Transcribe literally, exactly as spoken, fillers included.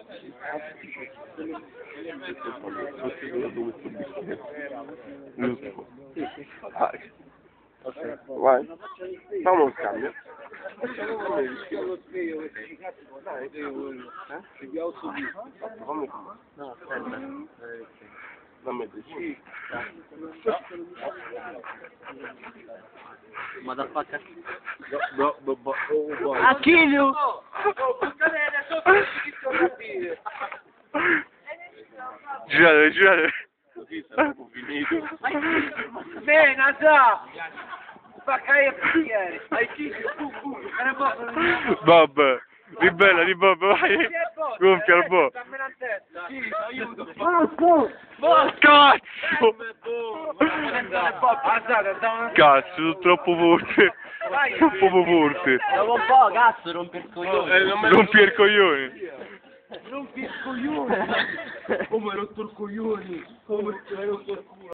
Vai, facciamo un scambio. No, aspetta. Dammi deciso. Motherfucker. No, no, no, oh, vai. Achilles! Girate, girate. Così saremo finiti. Bene, già! Spacca il portiere! Hai chiesto, fu, fu! Vabbè, ribella, ribella, vai. Gonfia il bo'. Dammi la testa! Sì, aiuto! Cazzo! Alzate, Cazzo, sono troppo forte. Troppo forte. Dopo un po', cazzo, rompe il coglione. Rompi il coglione. non ti scoglioni! Come hai rotto il coglione! Come hai rotto il culo!